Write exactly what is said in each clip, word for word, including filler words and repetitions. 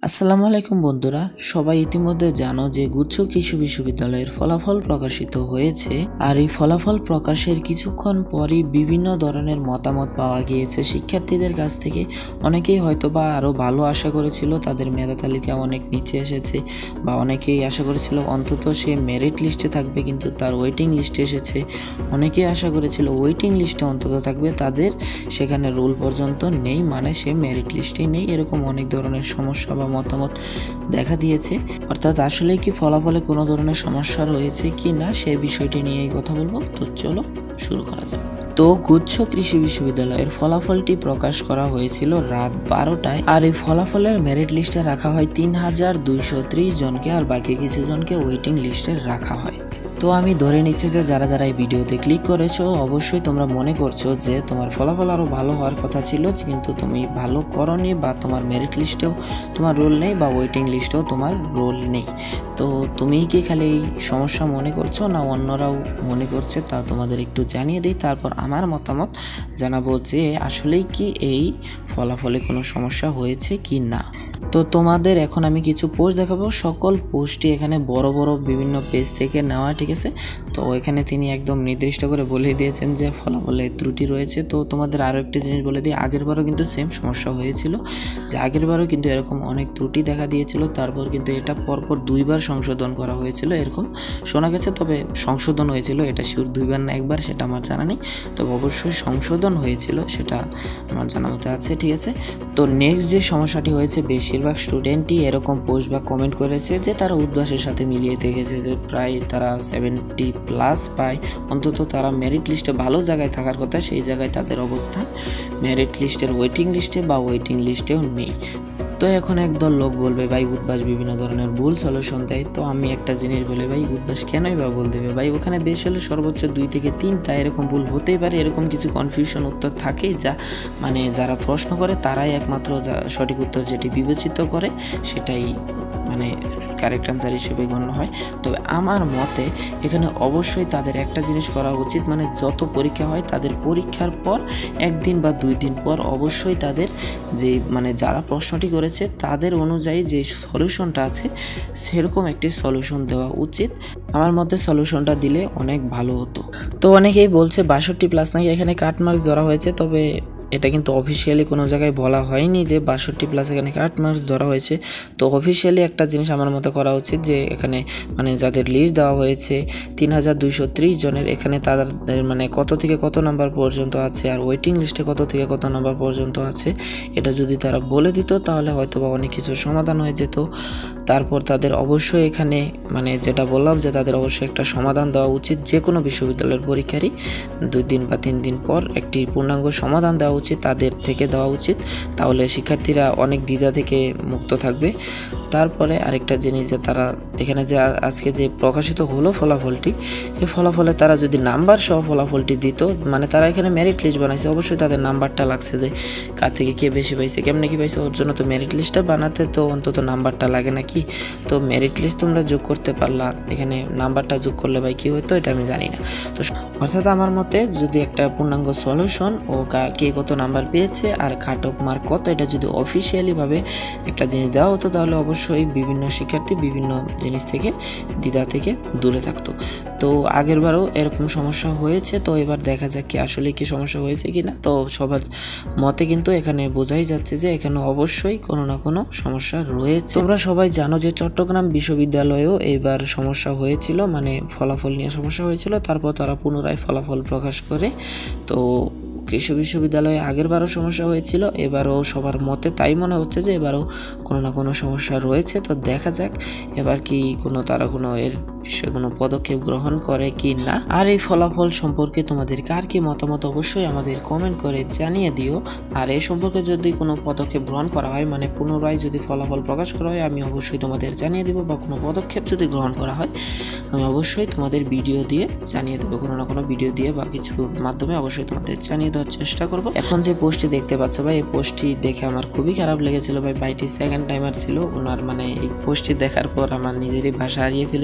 আসসালামু আলাইকুম বন্ধুরা, সবাই ইতিমধ্যে জানো যে গুচ্ছ কৃষি বিশ্ববিদ্যালয়ের ফলাফল প্রকাশিত হয়েছে। আর এই ফলাফল প্রকাশের কিছুক্ষণ পরই বিভিন্ন ধরনের মতামত পাওয়া গিয়েছে শিক্ষার্থীদের কাছ থেকে। অনেকেই হয়তো বা আরও ভালো আশা করেছিল, তাদের মেধা তালিকা অনেক নিচে এসেছে, বা অনেকেই আশা করেছিল অন্তত সে মেরিট লিস্টে থাকবে, কিন্তু তার ওয়েটিং লিস্টে এসেছে। অনেকেই আশা করেছিল ওয়েটিং লিস্টে অন্তত থাকবে, তাদের সেখানে রোল পর্যন্ত নেই, মানে সে মেরিট লিস্টেই নেই। এরকম অনেক ধরনের সমস্যা বা মতামত দেখা দিয়েছে। অর্থাৎ আসলে কি ফলাফলে কোনো ধরনের সমস্যা রয়েছে কি না, সেই বিষয়টি নিয়েই কথা বলবো। তো চলো শুরু করা যাক। তো গুচ্ছ কৃষি বিশ্ববিদ্যালয়ের ফলাফলটি প্রকাশ করা হয়েছিল রাত বারোটায়। আর এই ফলাফলের মেরিট লিস্টে রাখা হয় তিন হাজার দুইশো ত্রিশ জনকে, আর বাকি কিছু জনকে ওয়েটিং লিস্টে রাখা হয়। তো আমি ধরে নিচ্ছি যে যারা যারা এই ভিডিওতে ক্লিক করেছো, অবশ্যই তোমরা মনে করছো যে তোমার ফলাফল আরও ভালো হওয়ার কথা ছিল, কিন্তু তুমি ভালো করোনি, বা তোমার মেরিট লিস্টেও তোমার রোল নেই, বা ওয়েটিং লিস্টেও তোমার রোল নেই। তো তুমিই কি খালি এই সমস্যা মনে করছো, না অন্যরাও মনে করছে, তা তোমাদের একটু জানিয়ে দিই। তারপর আমার মতামত জানাবো যে আসলেই কি এই ফলাফলে কোনো সমস্যা হয়েছে কি না। তো তোমাদের এখন আমি কিছু পোস্ট দেখাবো। সকল পোস্টই এখানে বড় বড় বিভিন্ন পেজ থেকে নেওয়া, ঠিক আছে। তো এখানে তিনি একদম নির্দিষ্ট করে বলে দিয়েছেন যে ফলাফলে ত্রুটি রয়েছে। তো তোমাদের আরও একটি জিনিস বলে দিই, আগের বারও কিন্তু সেম সমস্যা হয়েছিল, যে আগের বারও কিন্তু এরকম অনেক ত্রুটি দেখা দিয়েছিল। তারপর কিন্তু এটা পরপর দুইবার সংশোধন করা হয়েছিল এরকম শোনা গেছে। তবে সংশোধন হয়েছিল, এটা শিওর দুইবার না একবার সেটা আমার জানা নেই, তবে অবশ্যই সংশোধন হয়েছিল সেটা আমার জানা মতে আছে, ঠিক আছে। তো নেক্সট যে সমস্যাটি হয়েছে, বেশিরভাগ স্টুডেন্টই এরকম পোস্ট বা কমেন্ট করেছে যে তারা উদ্ভাসের সাথে মিলিয়ে দেখেছে যে প্রায় তারা সেভেন্টি প্লাস পায়, অন্তত তারা মেরিট লিস্টে ভালো জায়গায় থাকার কথা, সেই জায়গায় তাদের অবস্থান মেরিট লিস্টের ওয়েটিং লিস্টে বা ওয়েটিং লিস্টেও নেই। তো এখন একদল লোক বলবে ভাই উদ্ভাস বিভিন্ন ধরনের ভুল সলিউশন দেয়। তো আমি একটা জিনিস বলে ভাই, উদ্ভাস কেনই বা ভুল দেবে ভাই? ওখানে বেশি হলে সর্বোচ্চ দুই থেকে তিনটা এরকম ভুল হতেই পারে, এরকম কিছু কনফিউশন উত্তর থাকেই, যা মানে যারা প্রশ্ন করে তারাই একমাত্র যা সঠিক উত্তর যেটি বিবেচিত করে সেটাই মানে কারেক্ট আনসার হিসেবে গণ্য হয়। তবে আমার মতে এখানে অবশ্যই তাদের একটা জিনিস করা উচিত, মানে যত পরীক্ষা হয় তাদের পরীক্ষার পর একদিন বা দুই দিন পর অবশ্যই তাদের যে মানে যারা প্রশ্নটি করেছে তাদের অনুযায়ী যে সলিউশনটা আছে সেরকম একটি সলিউশন দেওয়া উচিত। আমার মতে সলিউশনটা দিলে অনেক ভালো হতো। তো অনেকেই বলছে বাষট্টি প্লাস নাকি এখানে কাট মার্কস ধরা হয়েছে, তবে এটা কিন্তু অফিসিয়ালি কোনো জায়গায় বলা হয়নি যে বাষট্টি প্লাস এখানে কাট মার্কস ধরা হয়েছে। তো অফিসিয়ালি একটা জিনিস আমার মতে করা উচিত যে এখানে মানে যাদের লিস্ট দেওয়া হয়েছে তিন হাজার দুইশো ত্রিশ জনের, এখানে তাদের মানে কত থেকে কত নাম্বার পর্যন্ত আছে, আর ওয়েটিং লিস্টে কত থেকে কত নাম্বার পর্যন্ত আছে, এটা যদি তারা বলে দিত তাহলে হয়তো বা অনেক কিছু সমাধান হয়ে যেত। তারপর তাদের অবশ্যই এখানে মানে যেটা বললাম যে তাদের অবশ্যই একটা সমাধান দেওয়া উচিত, যে কোনো বিশ্ববিদ্যালয়ের পরীক্ষারই দুই দিন বা তিন দিন পর একটি পূর্ণাঙ্গ সমাধান দেওয়া উচিত, তাদের থেকে দেওয়া উচিত। তাহলে শিক্ষার্থীরা অনেক দ্বিধা থেকে মুক্ত থাকবে। তারপরে আরেকটা জিনিস, যে তারা এখানে যে আজকে যে প্রকাশিত হলো ফলাফলটি, এই ফলাফলে তারা যদি নাম্বার সহ ফলাফলটি দিত, মানে তারা এখানে মেরিট লিস্ট বানাইছে, অবশ্যই তাদের নাম্বারটা লাগছে যে কার থেকে কে বেশি পাইছে, কেমনে কি পাইছে, ওর জন্য তো মেরিট লিস্টটা বানাতে তো অন্তত নাম্বারটা লাগে নাকি। তো মেরিট লিস্ট তোমরা যোগ করতে পারলা, এখানে নাম্বারটা যোগ করলে ভাই কী হতো এটা আমি জানি না। তো অর্থাৎ আমার মতে যদি একটা পূর্ণাঙ্গ সলিউশন ও কে কত নাম্বার পেয়েছে আর কাট অফ মার্ক কত, এটা যদি অফিসিয়ালিভাবে একটা জিনিস দেওয়া হতো তাহলে অবশ্যই বিভিন্ন শিক্ষার্থী বিভিন্ন জিনিস থেকে দ্বিধা থেকে দূরে থাকতো। তো আগেরবারও এরকম সমস্যা হয়েছে, তো এবার দেখা যাক কি আসলে কি সমস্যা হয়েছে কি না। তো সবার মতে কিন্তু এখানে বোঝাই যাচ্ছে যে এখানে অবশ্যই কোনো না কোনো সমস্যা রয়েছে। তোমরা সবাই জানো যে চট্টগ্রাম বিশ্ববিদ্যালয়েও এবার সমস্যা হয়েছিল, মানে ফলাফল নিয়ে সমস্যা হয়েছিল, তারপর তারা পুনরায় ফলাফল প্রকাশ করে। তো কৃষি বিশ্ববিদ্যালয়ে আগেরবারও সমস্যা হয়েছিল, এবারও সবার মতে তাই মনে হচ্ছে যে এবারও কোনো না কোনো সমস্যা রয়েছে। তো দেখা যাক এবার কি কোনো তারা কোনো এর বিষয়ে কোনো পদক্ষেপ গ্রহণ করে কি না। আর এই ফলাফল সম্পর্কে তোমাদের কার কি মতামত অবশ্যই আমাদের কমেন্ট করে জানিয়ে দিও। আর এই সম্পর্কে যদি কোনো পদক্ষেপ গ্রহণ করা হয়, মানে পুনরায় যদি ফলাফল প্রকাশ করা হয়, আমি অবশ্যই তোমাদের জানিয়ে দেবো, বা কোনো পদক্ষেপ যদি গ্রহণ করা হয় আমি অবশ্যই তোমাদের ভিডিও দিয়ে জানিয়ে দেবো, কোনো না কোনো ভিডিও দিয়ে বা কিছুর মাধ্যমে অবশ্যই তোমাদের জানিয়ে দেওয়ার চেষ্টা করবো। এখন যে পোস্টটি দেখতে পাচ্ছ ভাই, এই পোস্টটি দেখে আমার খুবই খারাপ লেগেছিল ভাই। বাইটি সেকেন্ড টাইমার ছিল ওনার, মানে এই পোস্টটি দেখার পর আমার নিজেরই ভাষা হারিয়ে ফেলেছি ওনাকে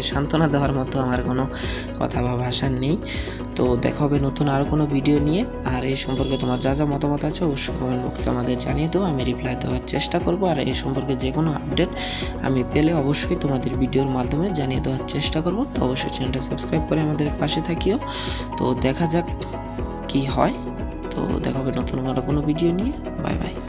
সান্ত্বনা দেওয়ার মতো আমার কোনো কথা বা ভাষা নেই। তো দেখা হবে নতুন আরও কোনো ভিডিও নিয়ে। আর এই সম্পর্কে তোমার যা যা মতামত আছে অবশ্যই কমেন্ট বক্সে আমাদের জানিয়ে দাও, আমি রিপ্লাই দেওয়ার চেষ্টা করব। আর এই সম্পর্কে যে কোনো আপডেট আমি পেলে অবশ্যই তোমাদের ভিডিওর মাধ্যমে জানিয়ে দেওয়ার চেষ্টা করব। তো অবশ্যই চ্যানেলটা সাবস্ক্রাইব করে আমাদের পাশে থাকিও। তো দেখা যাক কি হয়। তো দেখা হবে নতুন আরও কোনো ভিডিও নিয়ে। Bye by.